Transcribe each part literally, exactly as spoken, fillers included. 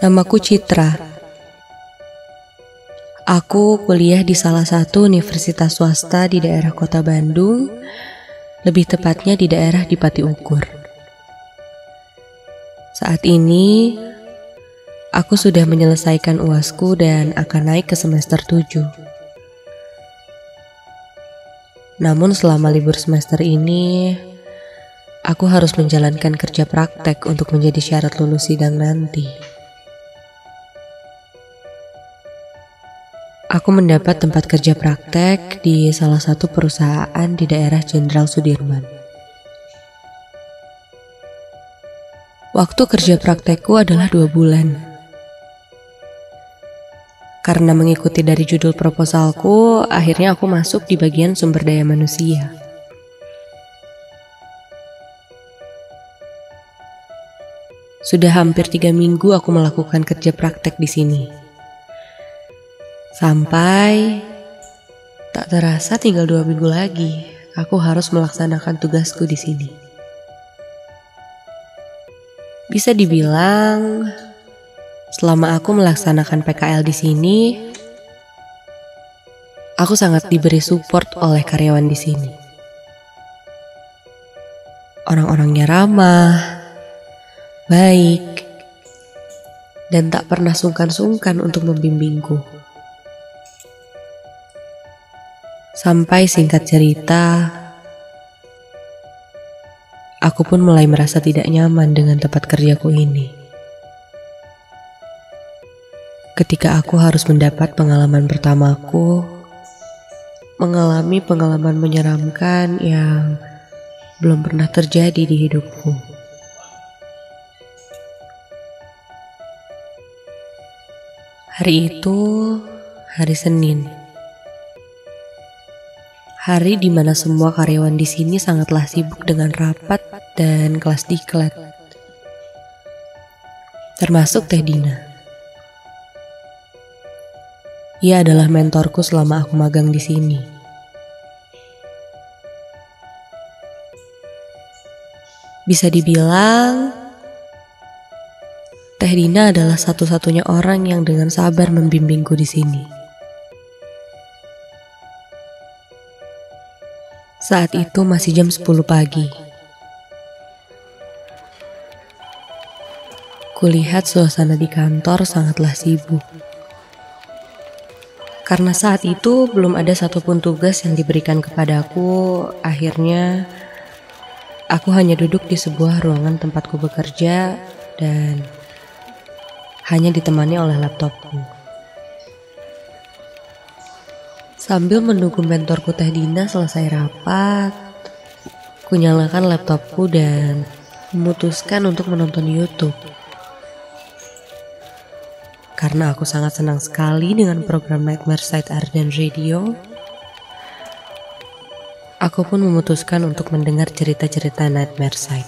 Namaku Citra. Aku kuliah di salah satu universitas swasta di daerah kota Bandung, lebih tepatnya di daerah di Pati Ukur. Saat ini, aku sudah menyelesaikan U A S-ku dan akan naik ke semester tujuh. Namun selama libur semester ini, aku harus menjalankan kerja praktek untuk menjadi syarat lulus sidang nanti. Aku mendapat tempat kerja praktek di salah satu perusahaan di daerah Jenderal Sudirman. Waktu kerja praktekku adalah dua bulan. Karena mengikuti dari judul proposalku, akhirnya aku masuk di bagian sumber daya manusia. Sudah hampir tiga minggu aku melakukan kerja praktek di sini. Sampai tak terasa tinggal dua minggu lagi, aku harus melaksanakan tugasku di sini. Bisa dibilang, selama aku melaksanakan P K L di sini, aku sangat diberi support oleh karyawan di sini. Orang-orangnya ramah, baik, dan tak pernah sungkan-sungkan untuk membimbingku. Sampai singkat cerita, aku pun mulai merasa tidak nyaman dengan tempat kerjaku ini. Ketika aku harus mendapat pengalaman pertamaku, mengalami pengalaman menyeramkan yang belum pernah terjadi di hidupku. Hari itu, hari Senin. Hari di mana semua karyawan di sini sangatlah sibuk dengan rapat dan kelas diklat. Termasuk Teh Dina. Ia adalah mentorku selama aku magang di sini. Bisa dibilang, Teh Dina adalah satu-satunya orang yang dengan sabar membimbingku di sini. Saat itu masih jam sepuluh pagi. Kulihat suasana di kantor sangatlah sibuk. Karena saat itu belum ada satupun tugas yang diberikan kepadaku, akhirnya aku hanya duduk di sebuah ruangan tempatku bekerja dan hanya ditemani oleh laptopku. Sambil menunggu mentorku Teh Dina selesai rapat, kunyalakan laptopku dan memutuskan untuk menonton YouTube. Karena aku sangat senang sekali dengan program Nightmare Side Arden Radio, aku pun memutuskan untuk mendengar cerita-cerita Nightmare Side.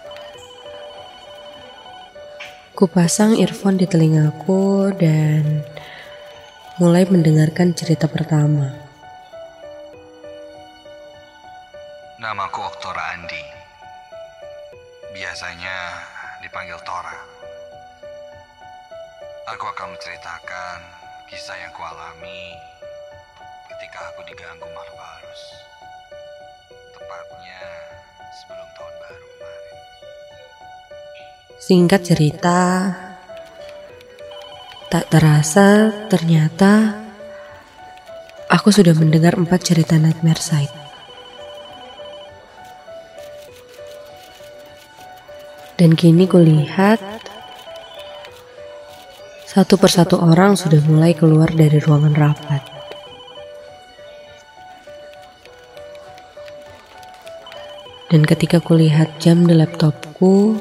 Kupasang earphone di telingaku dan mulai mendengarkan cerita pertama. Namaku Oktora Andi. Biasanya dipanggil Tora. Aku akan menceritakan kisah yang kualami ketika aku diganggu makhluk halus. Tepatnya sebelum tahun baru kemarin. Singkat cerita, tak terasa ternyata aku sudah mendengar empat cerita Nightmare Side. Dan kini kulihat satu persatu orang sudah mulai keluar dari ruangan rapat. Dan ketika kulihat jam di laptopku,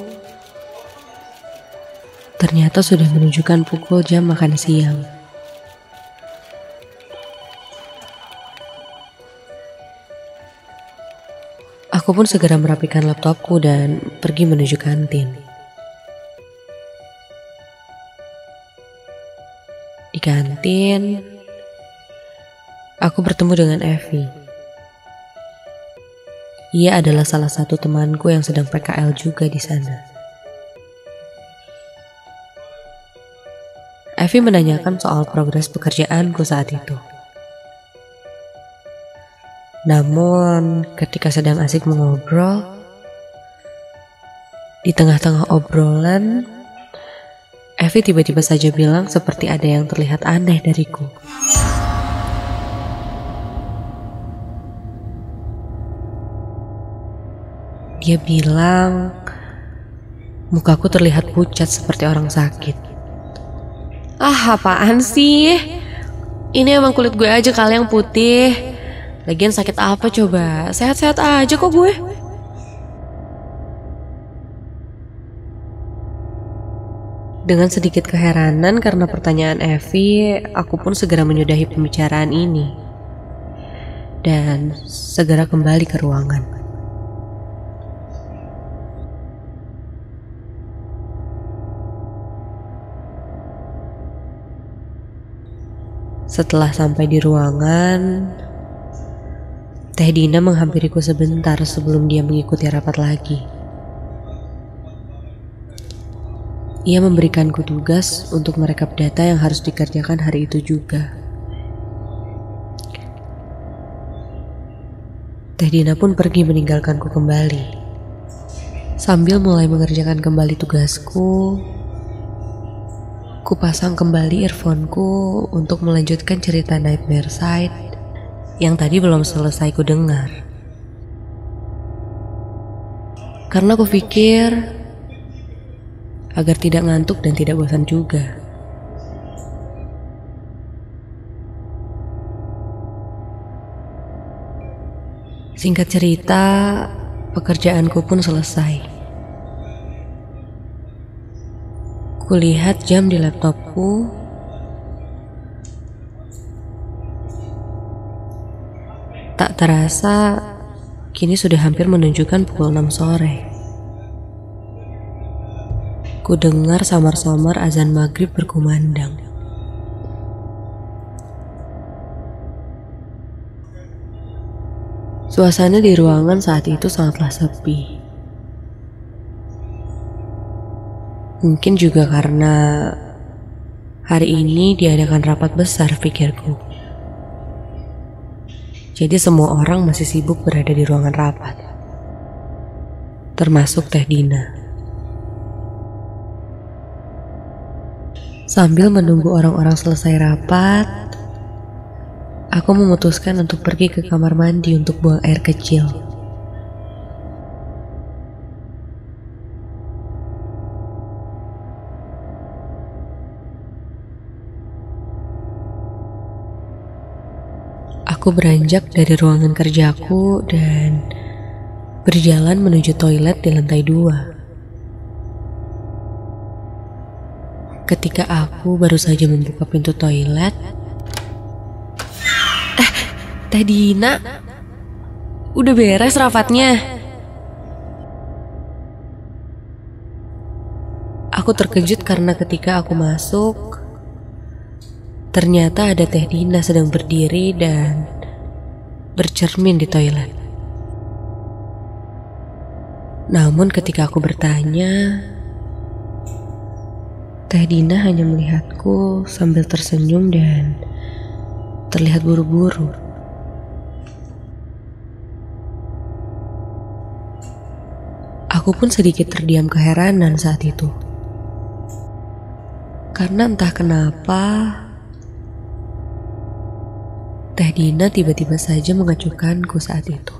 ternyata sudah menunjukkan pukul jam makan siang. Aku pun segera merapikan laptopku dan pergi menuju kantin. Di kantin, aku bertemu dengan Evi. Ia adalah salah satu temanku yang sedang P K L juga di sana. Evi menanyakan soal progres pekerjaanku saat itu. Namun ketika sedang asik mengobrol, di tengah-tengah obrolan, Evi tiba-tiba saja bilang seperti ada yang terlihat aneh dariku. Dia bilang mukaku terlihat pucat seperti orang sakit. Ah, apaan sih? Ini emang kulit gue aja kali yang putih. Lagian sakit apa coba? Sehat-sehat aja kok gue. Dengan sedikit keheranan karena pertanyaan Evi, aku pun segera menyudahi pembicaraan ini dan segera kembali ke ruangan. Setelah sampai di ruangan, Teh Dina menghampiriku sebentar sebelum dia mengikuti rapat lagi. Ia memberikanku tugas untuk merekap data yang harus dikerjakan hari itu juga. Teh Dina pun pergi meninggalkanku kembali. Sambil mulai mengerjakan kembali tugasku, ku pasang kembali earphone-ku untuk melanjutkan cerita Nightmare Side yang tadi belum selesai ku dengar. Karena ku pikir agar tidak ngantuk dan tidak bosan juga. Singkat cerita, pekerjaanku pun selesai. Kulihat jam di laptopku. Tak terasa, kini sudah hampir menunjukkan pukul enam sore. Ku dengar samar-samar azan maghrib berkumandang. Suasana di ruangan saat itu sangatlah sepi. Mungkin juga karena hari ini diadakan rapat besar, pikirku. Jadi semua orang masih sibuk berada di ruangan rapat, termasuk Teh Dina. Sambil menunggu orang-orang selesai rapat, aku memutuskan untuk pergi ke kamar mandi untuk buang air kecil. Aku beranjak dari ruangan kerjaku dan berjalan menuju toilet di lantai dua. Ketika aku baru saja membuka pintu toilet, eh, Teh Dina, udah beres rafatnya? Aku terkejut karena ketika aku masuk, ternyata ada Teh Dina sedang berdiri dan bercermin di toilet. Namun ketika aku bertanya, Teh Dina hanya melihatku sambil tersenyum dan terlihat buru-buru. Aku pun sedikit terdiam keheranan saat itu. Karena entah kenapa, Teh Dina tiba-tiba saja mengacuhkanku saat itu.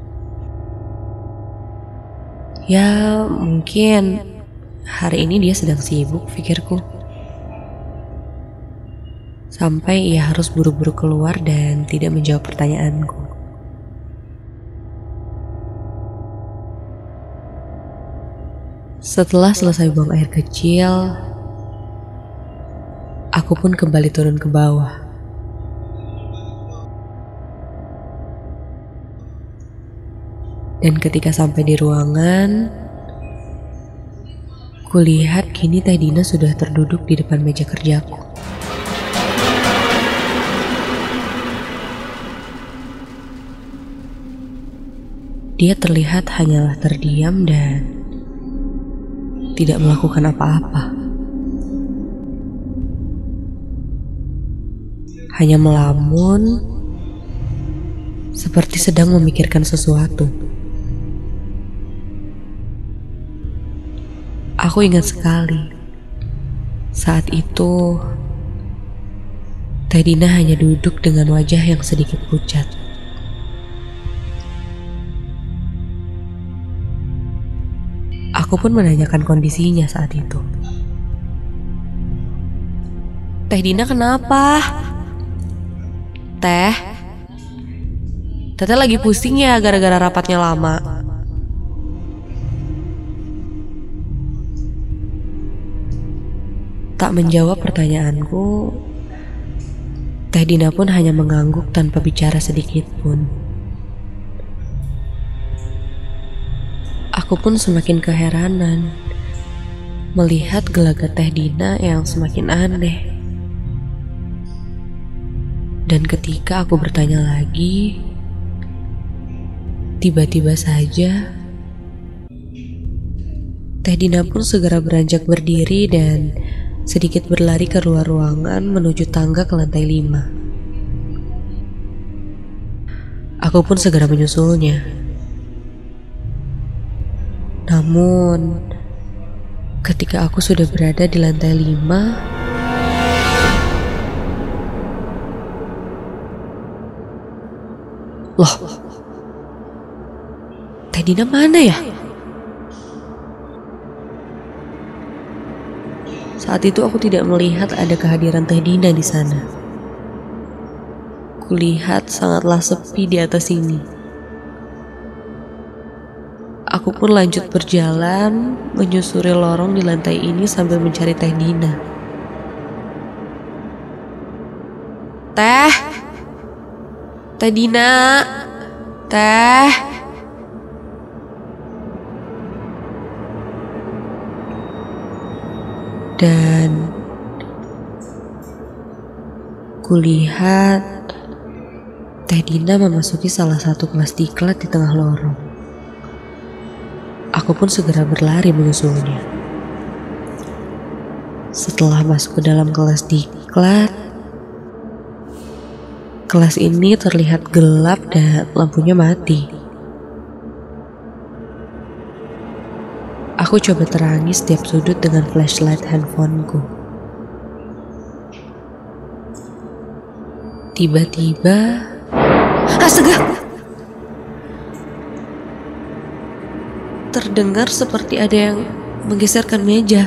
Ya, mungkin hari ini dia sedang sibuk, pikirku. Sampai ia harus buru-buru keluar dan tidak menjawab pertanyaanku. Setelah selesai buang air kecil, aku pun kembali turun ke bawah. Dan ketika sampai di ruangan, kulihat kini Teh Dina sudah terduduk di depan meja kerjaku. Dia terlihat hanyalah terdiam dan tidak melakukan apa-apa. hanya melamun seperti sedang memikirkan sesuatu. Aku ingat sekali saat itu Teh Dina hanya duduk dengan wajah yang sedikit pucat. Aku pun menanyakan kondisinya saat itu. "Teh Dina kenapa? Teh, Teteh lagi pusing ya gara-gara rapatnya lama?" Tak menjawab pertanyaanku, Teh Dina pun hanya mengangguk tanpa bicara sedikit pun. Aku pun semakin keheranan melihat gelagat Teh Dina yang semakin aneh. Dan ketika aku bertanya lagi, tiba-tiba saja Teh Dina pun segera beranjak berdiri dan sedikit berlari ke luar ruangan menuju tangga ke lantai lima. Aku pun segera menyusulnya. Namun, ketika aku sudah berada di lantai lima, loh, Teh Dina mana ya? Saat itu aku tidak melihat ada kehadiran Teh Dina di sana. Kulihat sangatlah sepi di atas sini. Aku pun lanjut berjalan menyusuri lorong di lantai ini sambil mencari Teh Dina. "Teh, Teh Dina, Teh." Dan kulihat Teh Dina memasuki salah satu kelas diklat di tengah lorong. Aku pun segera berlari menyusulnya. Setelah masuk ke dalam kelas diklat, kelas ini terlihat gelap dan lampunya mati. Aku coba terangi setiap sudut dengan flashlight handphoneku. Tiba-tiba, astaga! Terdengar seperti ada yang menggeserkan meja.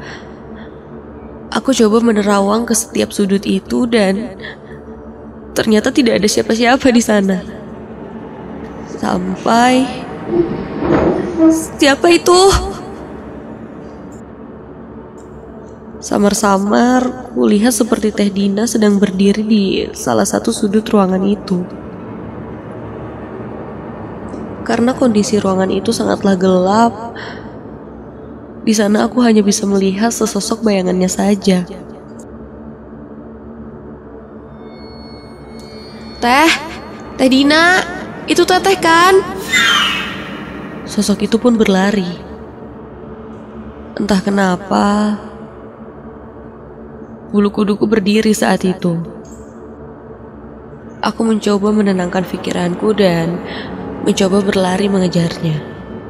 Aku coba menerawang ke setiap sudut itu dan ternyata tidak ada siapa-siapa di sana. Sampai, siapa itu? Samar-samar, kulihat seperti Teh Dina sedang berdiri di salah satu sudut ruangan itu. Karena kondisi ruangan itu sangatlah gelap, di sana aku hanya bisa melihat sesosok bayangannya saja. "Teh, Teh Dina, itu Teteh kan?" Sosok itu pun berlari. Entah kenapa, bulu kuduku berdiri saat itu. Aku mencoba menenangkan pikiranku dan mencoba berlari mengejarnya.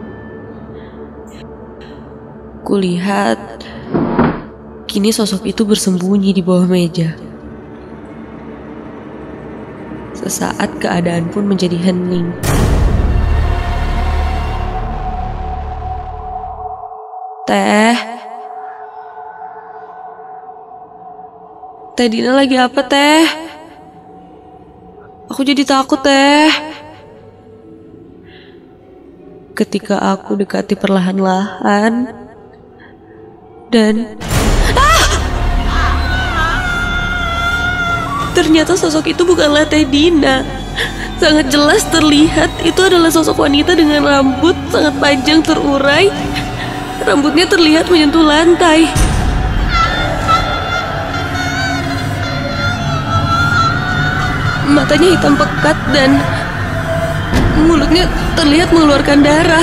Kulihat kini sosok itu bersembunyi di bawah meja. Sesaat keadaan pun menjadi hening. "Teh, Teh Dina lagi apa, Teh? Aku jadi takut, Teh." Ketika aku dekati perlahan-lahan dan ah! Ternyata sosok itu bukanlah Teh Dina. Sangat jelas terlihat itu adalah sosok wanita dengan rambut sangat panjang terurai. Rambutnya terlihat menyentuh lantai. Matanya hitam pekat dan mulutnya terlihat mengeluarkan darah.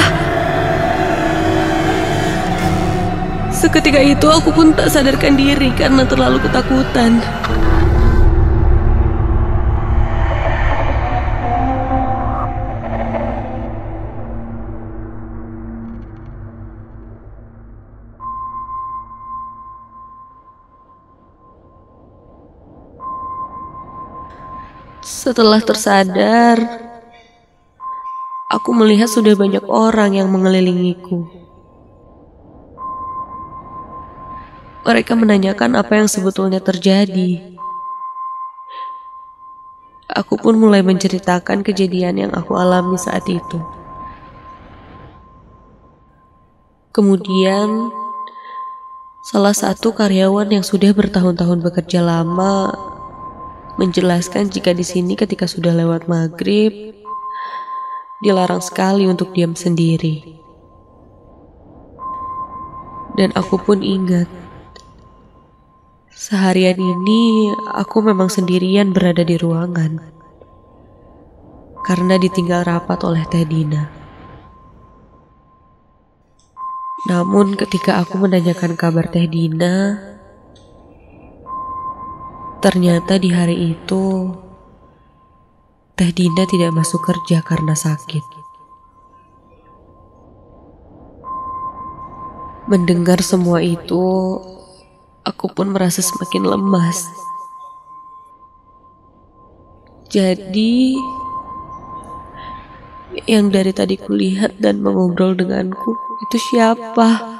Seketika itu aku pun tak sadarkan diri karena terlalu ketakutan. Setelah tersadar, aku melihat sudah banyak orang yang mengelilingiku. Mereka menanyakan apa yang sebetulnya terjadi. Aku pun mulai menceritakan kejadian yang aku alami saat itu. Kemudian, salah satu karyawan yang sudah bertahun-tahun bekerja lama menjelaskan jika di sini ketika sudah lewat maghrib, dilarang sekali untuk diam sendiri. Dan aku pun ingat, seharian ini aku memang sendirian berada di ruangan karena ditinggal rapat oleh Teh Dina. Namun ketika aku menanyakan kabar Teh Dina, ternyata di hari itu Teh Dina tidak masuk kerja karena sakit. Mendengar semua itu, aku pun merasa semakin lemas. Jadi, yang dari tadi kulihat dan mengobrol denganku itu siapa?